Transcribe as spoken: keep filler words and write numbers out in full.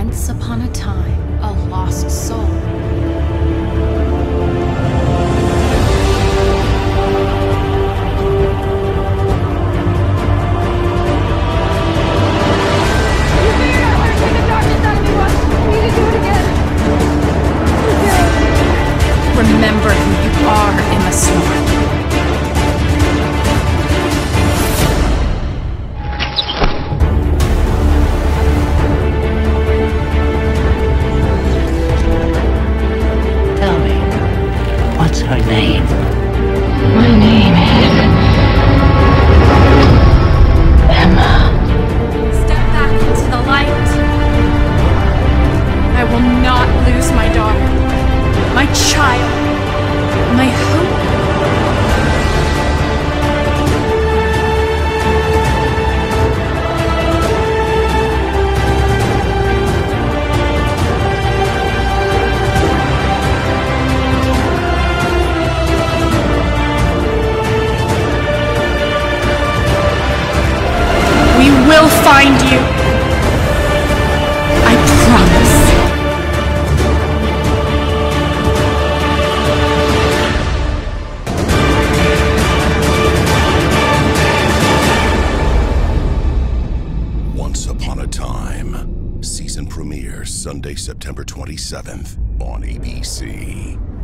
Once upon a time, a lost soul. Remember who you are, Emma Swan. Tell me, what's her name? My name is Emma. Step back into the light. I will not lose my daughter, my child, my hope. We will find you. I promise. Once Upon a Time. Season premiere Sunday, September twenty-seventh on A B C.